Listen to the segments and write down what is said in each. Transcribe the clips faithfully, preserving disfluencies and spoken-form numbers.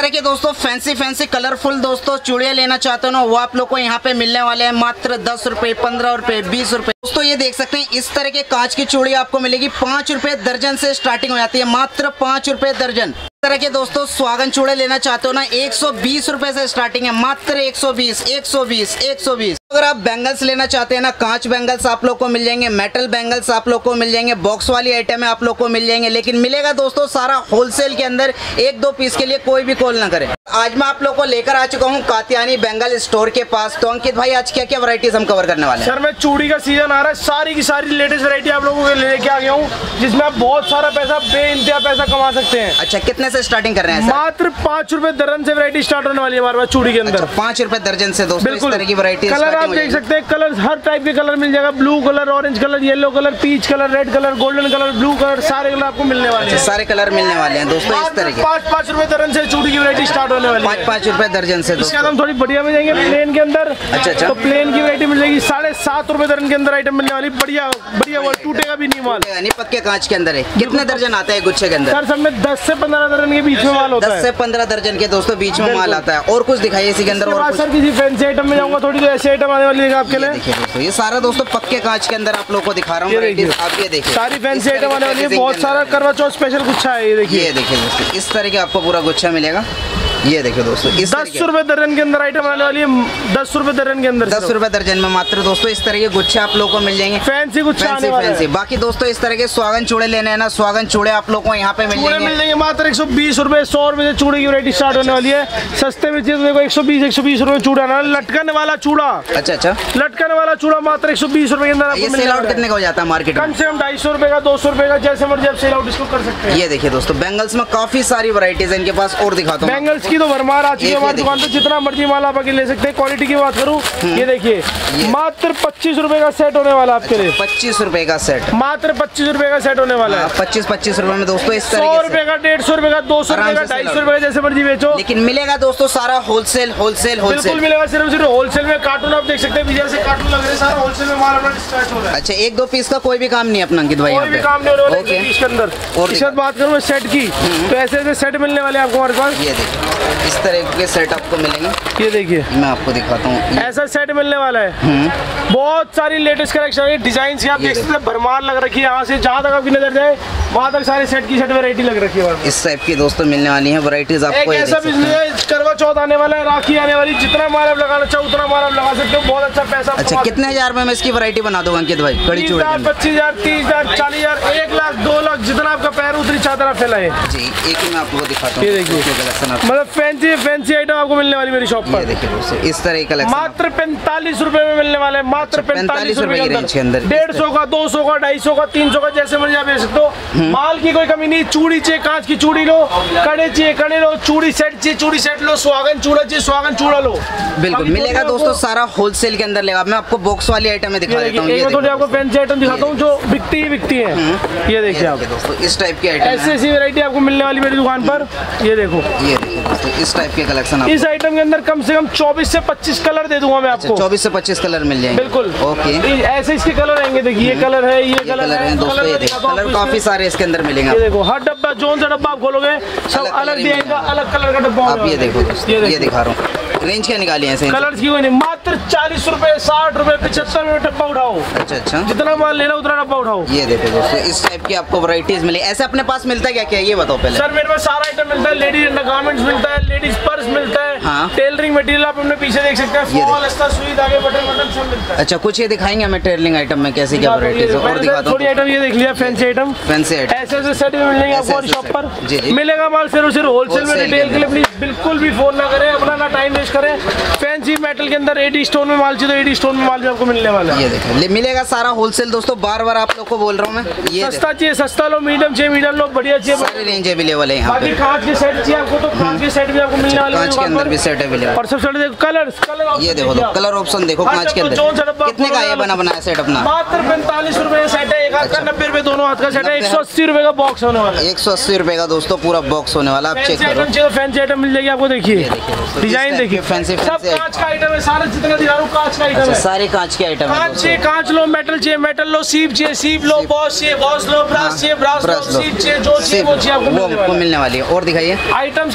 तरह के दोस्तों फैंसी फैंसी कलरफुल दोस्तों चूड़ियाँ लेना चाहते हो ना, वो आप लोग को यहाँ पे मिलने वाले हैं मात्र दस रुपए, पंद्रह रुपए, बीस रुपए। दोस्तों ये देख सकते हैं इस तरह के कांच की चूड़ी आपको मिलेगी पाँच रुपए दर्जन से स्टार्टिंग हो जाती है, मात्र पाँच रुपए दर्जन। इस तरह के दोस्तों स्वागन चूड़े लेना चाहते हो ना, एक सौ बीस रुपए से स्टार्टिंग है, मात्र एक सौ बीस, एक सौ बीस, एक सौ बीस। अगर आप बैंगल्स लेना चाहते हैं ना, कांच बैंगल्स आप लोग को मिल जाएंगे, मेटल बैंगल्स आप लोग को मिल जाएंगे, बॉक्स वाली आइटम है आप लोग को मिल जाएंगे, लेकिन मिलेगा दोस्तों सारा होलसेल के अंदर। एक दो पीस के लिए कोई भी कॉल ना करे। आज मैं आप लोग को लेकर आ चुका हूँ कात्यानी बैंगल स्टोर के पास। तो अंकित भाई आज क्या क्या वैरायटीज हम कवर करने वाले हैं? सर मैं चूड़ी का सीजन आ रहा है, सारी की सारी लेटेस्ट वैरायटी आप लोगों को लेके आ गया हूँ, जिसमें आप बहुत सारा पैसा बेइंतहा पैसा कमा सकते हैं। अच्छा कितने से स्टार्टिंग कर रहे हैं? मात्र पाँच रुपए दर्जन से वैरायटी स्टार्ट होने वाली है हमारे पास चूड़ी के अंदर। अच्छा, पाँच रुपए दर्जन से दोस्तों इस तरह की वैरायटी। कलर आप देख सकते हैं, कलर हर टाइप के कलर मिल जाएगा, blue colour, orange colour, yellow colour, peach colour, red colour, golden colour, blue colour, सारे कलर आपको मिलने वाले हैं। सारे कलर मिलने वाले हैं दोस्तों इस तरह के। पाँच पाँच रुपए दर्जन से चूड़ी की वैरायटी स्टार्ट होने वाली है। पाँच पाँच रुपए दर्जन से। इसके हम थोड़ी बढ़िया में जाएंगे प्लेन के अंदर। अच्छा अच्छा। तो प्लेन की वैरायटी मिल जाएगी साढ़े सात रुपए दर्जन के अंदर आइटम मिलने वाली, बढ़िया बढ़िया, वो टूटेगा भी नहीं माल, यानी पक्के कांच के अंदर है। कितने दर्जन आता है गुच्छे के अंदर? सर सब में दस से पंद्रह दर्जन के बीच में माल होता है। दस से पंद्रह दर्जन के दोस्तों बीच में माल आता है। और कुछ दिखाइए इसी के अंदर। और सर किसी फैंसी आइटम में जाऊंगा थोड़ी, तो ऐसे आइटम आने वाली है आपके लिए। देखिए दोस्तों ये सारा दोस्तों पक्के कांच के अंदर आप लोग को दिखा रहा हूँ। आप ये देखिए सारी फैंसी आइटम आने वाली है, बहुत सारा करवा चौथ स्पेशल गुच्छा है। ये देखिए, ये देखिए दोस्तों इस तरह के आपको पूरा गुच्छा मिलेगा। ये देखिए दोस्तों इस दस रुपए दर्जन के अंदर आइटम आने वाली है, दस रुपए दर्जन के अंदर, दस रुपए दर्जन में मात्र दोस्तों इस तरह के गुच्छे आप लोगों को मिल जाएंगे। फैंसी गुच्छा आने वाला है। बाकी दोस्तों इस तरह के स्वागन चूड़े लेने हैं ना, स्वागन चूड़े आप लोगों को यहाँ पे मिल जाएंगे मिल जाएंगे मात्र एक सौ बीस रुपए, सौ रुपए से चूड़े की वैरायटी स्टार्ट होने वाली है। सस्ते में चीज देखो एक सौ बीस, एक सौ बीस रुपए चूड़ा ना, लटकने वाला चूड़ा। अच्छा अच्छा, लटकने वाला चूड़ा मात्र एक सौ बीस रुपए के अंदर आपको मिल जाएगा। कितने का हो जाता है मार्केट? कम से कम ढाई सौ रुपए का, दो सौ रुपए का, जैसे मर्जी आप सेल आउट इसको कर सकते हैं। ये देखिए दोस्तों बैंगल्स में काफी सारी वैरायटीज है इनके पास, और दिखाता हूँ। बैंगल्स की तो भरमार आ चुकी है हमारी दुकान पे, जितना मर्जी माल आप आगे ले सकते हैं। क्वालिटी की बात करूँ, ये देखिए मात्र पच्चीस रुपए का सेट होने वाला आपके लिए। पच्चीस रुपए का सेट, मात्र पच्चीस रुपए का सेट होने वाला है। पच्चीस पच्चीस रुपए में दोस्तों इस तरह सौ रुपए का, डेढ़ सौ रुपए का, दो सौ रुपए का, ढाई सौ रुपए का, जैसे मर्जी बेचो। लेकिन मिलेगा दोस्तों सारा होलसेल होलसेल होलसेल बिल्कुल मिलेगा, सिर्फ सिर्फ होलसेल में। कार्टून आप देख सकते हैं, जैसे कार्टून लग रहे हैं, सारा होलसेल में माल अपना डिस्पैच हो रहा है। अच्छा एक दो पीस का कोई भी काम नहीं अपना अंकित भाई? कोई भी काम नहीं होने वाला इसके अंदर। और इस बात करूँ सेट की, तो ऐसे ऐसे सेट मिलने वाले आपको हमारे पास। ये देखिए इस तरह के सेट आपको मिलेंगे। ये देखिए मैं आपको दिखाता हूँ, ऐसा सेट मिलने वाला है। बहुत सारी लेटेस्ट कलेक्शन है, डिजाइन की आप देख सकते हैं, भरमार लग रखी है। यहाँ से जहाँ तक आपकी नजर जाए वहाँ तक सारे सेट की सेट वैरायटी लग रखी है। इस टाइप की दोस्तों मिलने वाली है वैरायटीज आपको। ऐसा बिजनेस है, करवा चौथ आने वाला है, राखी आने वाली, जितना माल आप लगाना चाहो उतना माल आप लगा सकते हो, बहुत अच्छा पैसा। अच्छा कितने हजार में मैं इसकी वैरायटी बना दूंगा अंकित भाई? कड़ी चूड़ी पच्चीस हजार, तीस हजार, चालीस हजार, एक लाख, दो लाख, जितना आपका पैर उतनी चादर फैलाए जी। एक ही मैं आपको दिखाता हूँ। ये देखिए मतलब फैंसी फैंसी आइटम आपको मिलने वाली मेरी शॉप पर। देखिए दोस्तों इस तरह का मात्र पैंतालीस रुपए में मिलने वाला है, मात्र पैंतालीस रुपए के अंदर। डेढ़ सौ का, दो सौ का, ढाई सौ का, तीन सौ का, जैसे मर्जी आप बेच सकते हो। माल की कोई कमी नहीं। चूड़ी चाहिए कांच की चूड़ी लो, कड़े चाहिए कड़े लो, चूड़ी सेट चाहिए चूड़ी सेट लो, स्वागन चूड़ा चाहिए स्वागन चूड़ा लो। बिल्कुल मिलेगा दोस्तों सारा होलसेल के अंदर लेगा। मैं आपको बॉक्स वाली आइटम में दिखा देता हूँ। ये थोड़ी आपको फैंसी आइटम दिखाता हूँ जो बिकती ही बिकती है। ये देखिए आप दोस्तों इस टाइप की आइटम, ऐसी ऐसी वैरायटी आपको मिलने वाली मेरी दुकान पर। ये देखो, ये देखिए दोस्तों इस टाइप के कलेक्शन। इस आइटम के अंदर कम से कम चौबीस से पच्चीस कलर दे दूंगा मैं आपको। चौबीस से पच्चीस कलर मिल जाएंगे। बिल्कुल ओके। ऐसे इसके कलर आएंगे, देखिए ये कलर है, ये कलर है दोस्तों। ये देखो कलर काफी सारे इसके अंदर मिलेंगे। ये देखो हर डब्बा, जोन सा डब्बा आप खोलोगे सब अलग डिजाइन का, अलग कलर का डब्बा। आप ये देखो ये दिखा रहा हूँ। रेंज क्या निकाली है? कलर की कोई नहीं, मात्र चालीस रुपए, साठ रुपए, पचहत्तर रुपए डब्बा उठाओ। अच्छा अच्छा, जितना माल लेना उतना डब्बा उठाओ। ये देखो दोस्तों इस टाइप की आपको वैरायटीज मिले। ऐसे अपने पास मिलता है क्या क्या ये बताओ पहले? सर मेरे पास सारा आइटम मिलता है, लेडीज अंडरगारमेंट्स मिलता है, लेडीज पर्स मिलता है, हाँ। टेलरिंग मटेरियल आप अपने पीछे देख सकते हैं, फॉल, अस्तर, सुई, धागे, बटन बटन सब मिलता है। अच्छा कुछ ये दिखाएंगे हमें टेलरिंग आइटम में कैसी क्या वैरायटीज और दिखाता हूं। थोड़ी आइटम ये देख लिया, फैंसी आइटम, फैंसी आइटम ऐसे ऐसे सेट में मिल जाएंगे आपको शॉप पर। मिलेगा माल सिर्फ सिर्फ होलसेल में। रिटेल के लिए प्लीज बिल्कुल भी फोन ना करें, अपना ना टाइम वेस्ट करें। फैंसी मेटल के अंदर एटी स्टोन में माल चाहिए तो एटी स्टोन में माल भी आपको मिलने वाला है। ये देखो मिलेगा सारा होलसेल दोस्तों। बार बार आप लोग को बोल रहा हूँ मैं, ये सस्ता चाहिए सस्ता लो, मीडियम चाहिए मीडियम लो, बढ़िया चाहिए सारी रेंज अवेलेबल है यहाँ पे। कांच के सेट चाहिए आपको तो कांच के सेट भी आपको मिलने वाले हैं, कांच के अंदर भी सेट अवेलेबल। और सबसे देखो कलर कलर, ये देखो कलर ऑप्शन देखो कांच के अंदर। कितने का ये बना बनाया सेट अपना? मात्र पैंतालीस रुपए सेट है, एक हाथ का नब्बे रुपए दोनों हाथ का सेट है, एक सौ अस्सी रुपए का बॉक्स होने वाला है। एक सौ अस्सी रुपए का दोस्तों पूरा बॉक्स होने वाला, आप चेक करो। फैंसी आइटम मिल जाएगी आपको, देखिए डिजाइन देखिए, फैंसी सब कांच का आइटम है, सारा जितना दिखा रहा हूँ कांच का आइटम है, सारे कांच के आइटम है। कांच चाहिए कांच लो, मेटल चाहिए मेटल लो, सीप चाहिए सीप लो, बॉस चाहिए बॉस लो, ब्रास चाहिए ब्रास लो, सीप चाहिए जो चाहिए वो चाहिए आपको मिलने वाली है। और दिखाइए आइटम्स की कमी नहीं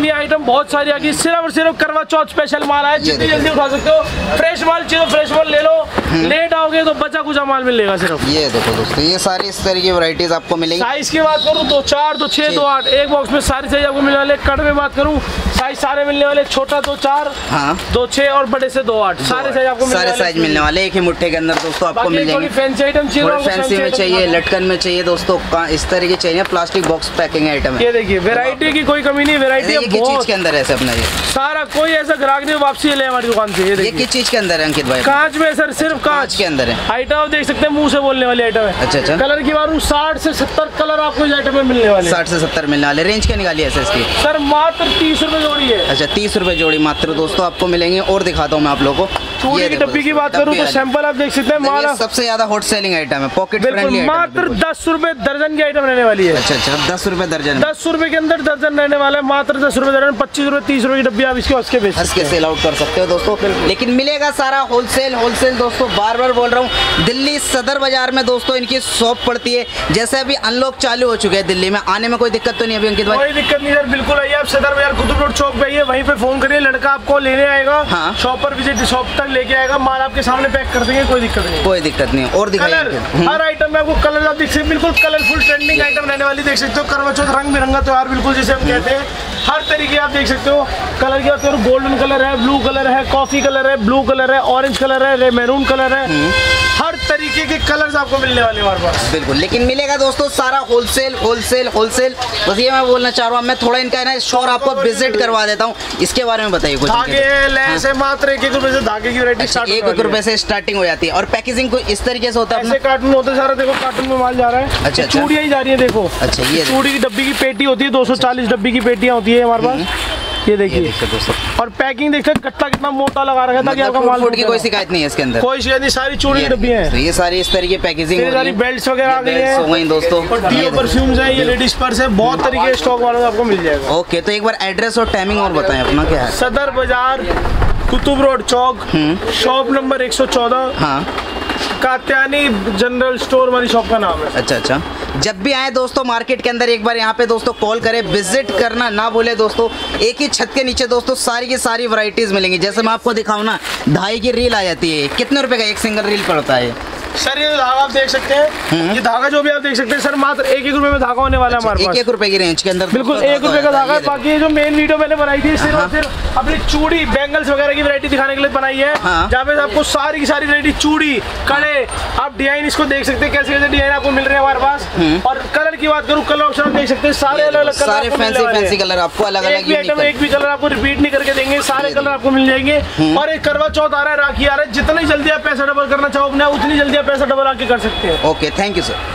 आइटम बहुत सारी आ गई, सिर्फ और सिर्फ करवा चौथ स्पेशल माल है, जितनी जल्दी उठा सकते हो। फ्रेश माल चाहिए तो फ्रेश माल ले लो, लेट आओगे तो बचा कुचा माल मिलेगा सिर्फ। ये देखो दोस्तों, ये सारी इस तरह की वैरायटीज आपको मिलेगी। साइज की बात करूँ दो चार दो छह दो आठ, एक बॉक्स में सारी साइज आपको मिलने वाले। कट में बात करूँ साइज सारे मिलने वाले, छोटा दो चार, हाँ दो छह और बड़े से दो आठ, सारे साइज आपको सारे साइज मिलने वाले एक ही मुट्ठे के अंदर दोस्तों आपको मिल जाएंगे। फैंसी आइटम चाहिए, फैंसी में चाहिए, लटकन में चाहिए दोस्तों, इस तरह के चाहिए, प्लास्टिक बॉक्स पैकिंग आइटम है। ये देखिए वैरायटी की कोई कमी नहीं, वैरायटी चीज के अंदर है अपना ये सारा, कोई ऐसा ग्राहक नहीं वापसी ले हमारी दुकान से। ये किस चीज के अंदर है अंकित भाई? कांच में सर, सिर्फ कांच के अंदर है आइटम। आप देख सकते हैं मुंह से बोलने वाली आइटम है। अच्छा अच्छा। कलर की बात साठ से सत्तर कलर आपको इस आइटम में मिलने वाले। साठ से सत्तर मिलने वाले। रेंज क्या निकाली है इसकी? सर मात्र तीस रुपए जोड़ी है। अच्छा तीस रुपए जोड़ी मात्र दोस्तों आपको मिलेंगे। और दिखाता हूँ मैं आप लोगों को, चूड़ी की डब्बी की बात करूँ तो सैंपल आप देख सकते हैं, माल सबसे ज्यादा हॉट सेलिंग आइटम है, पॉकेट फ्रेंडली। मात्र दस रुपए दर्जन की आइटम रहने वाली है। अच्छा अच्छा, दस रुपए दर्जन, दस रुपए के अंदर दर्जन रहने वाला है, मात्र दस रुपए दर्जन, पच्चीस रुपए तीस रुपए की डब्बी आप इसके उसके बेच इसके सेल आउट कर सकते हो दोस्तों। लेकिन मिलेगा सारा होलसेल होलसेल दोस्तों, बार बार बोल रहा हूँ। दिल्ली सदर बाजार में दोस्तों इनकी शॉप पड़ती है। जैसे अभी अनलॉक चालू हो चुके हैं दिल्ली में, आने में कोई दिक्कत तो नहीं अभी अंकित भाई? कोई दिक्कत नहीं सर, बिल्कुल आइए आप सदर बाजार कुतुब रोड चौक पे आइए, वहीं पे फोन करिए, लड़का आपको लेने आएगा। हाँ। शॉप पर विजिट, शॉप तक लेके आएगा, माल आपके सामने पैक कर देंगे, कोई दिक्कत नहीं। कोई दिक्कत नहीं। और दिखाइए हर आइटम में आपको कलर आप देख सकते, बिल्कुल कलरफुल ट्रेंडिंग आइटम रहने वाली, देख सकते हो। करवा चौथ रंग बिरंगा त्योहार बिल्कुल जैसे हम कहते हैं, हर तरीके आप देख सकते हो। कलर की बात करूँ, गोल्डन कलर है, ब्लू कलर है, कॉफी कलर है, ब्लू कलर है, ऑरेंज कलर है, मैरून कलर है, हर तरीके के कलर्स आपको मिलने वाले हमारे पास। बिल्कुल, लेकिन मिलेगा दोस्तों सारा होलसेल होलसेल होलसेल। बस ये मैं बोलना चाह रहा हूँ, मैं थोड़ा इनका ना शोर आपको विजिट करवा देता हूँ, इसके बारे में बताइए कुछ। धागे लेस है, मात्र एक एक रुपए से धागे की वैरायटी स्टार्ट, एक एक रुपए से स्टार्टिंग हो जाती है। और पैकेजिंग कुछ इस तरीके से होता है, ऐसे कार्टून होते सारा, देखो कार्टून में माल जा रहा है। अच्छा, चूड़ियाँ ही जा रही है, देखो। अच्छा, ये चूड़ी की डब्बी की पेटी होती है, दो सौ चालीस डब्बी की पेटियाँ होती है हमारे पास। ये देखिए दोस्तों, और पैकिंग देखते हैं, कट्टा कितना मोटा लगा रखा था कि आपका माल फूट की कोई शिकायत नहीं है इसके अंदर, कोई शिकायत नहीं। सारी चूड़ी की डब्बी है, ये सारी इस तरीके पैकेजिंग, सारी बेल्ट्स वगैरह आ गई हैं दोस्तों, और परफ्यूम्स हैं, ये लेडीज पर्स है, बहुत तरीके के स्टॉक वालों आपको मिल जाएगा। ओके, तो एक बार एड्रेस और टाइमिंग और बताएं अपना क्या है? सदर बाजार कुतुब रोड चौक, शॉप नंबर एक सौ चौदह। हाँ, कात्यानी जनरल स्टोर हमारी शॉप का नाम है। अच्छा अच्छा, जब भी आए दोस्तों मार्केट के अंदर एक बार यहाँ पे दोस्तों कॉल करें, विजिट करना ना भूले दोस्तों। एक ही छत के नीचे दोस्तों सारी की सारी वैरायटीज मिलेंगी। जैसे मैं आपको दिखाऊं ना, ढाई की रील आ जाती है, कितने रुपए का एक सिंगल रील पड़ता है? सर ये धागा आप देख सकते हैं, ये धागा जो भी आप देख सकते हैं सर, मात्र एक एक रुपए में धागा होने वाला है हमारे पास। एक एक रुपए की रेंज के अंदर बिल्कुल एक रुपए का धागा है। बाकी जो मेन वीडियो मैंने बनाई थी सिर्फ और सिर्फ अपनी चूड़ी बैंगल्स वगैरह की वैरायटी दिखाने के लिए बनाई है, जहाँ पे आपको सारी की सारी वैरायटी चूड़ी, कड़े, आप डिजाइन इसको देख सकते हैं, कैसे कैसे डिजाइन आपको मिल रहे हैं हमारे पास। और कलर की बात करूँ, कलर ऑप्शन देख सकते हैं, सारे अलग अलग कलर, सारे फैंसी फैंसी कलर आपको अलग अलग, एक भी कलर आपको रिपीट नहीं करके देंगे, सारे कलर आपको मिल जाएंगे। और एक करवा चौथ आ रहा है, राखी आ रहा है, जितनी जल्दी आप पैसा डबल करना चाहो अपना, उतनी जल्दी आप पैसा डबल आके कर सकते हैं। Okay, thank you sir.